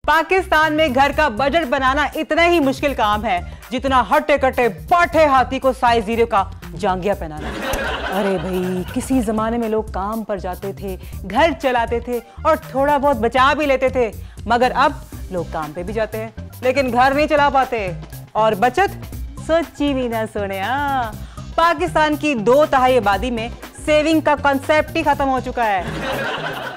पाकिस्तान में घर का बजट बनाना इतना ही मुश्किल काम है जितना हट्टे कट्टे पाठे हाथी को साइज जीरो का जांघिया पहनाना। अरे भाई, किसी जमाने में लोग काम पर जाते थे, घर चलाते थे और थोड़ा बहुत बचा भी लेते थे, मगर अब लोग काम पे भी जाते हैं लेकिन घर नहीं चला पाते और बचत सोची भी ना सोने। पाकिस्तान की 2/3 आबादी में सेविंग का कॉन्सेप्ट ही खत्म हो चुका है।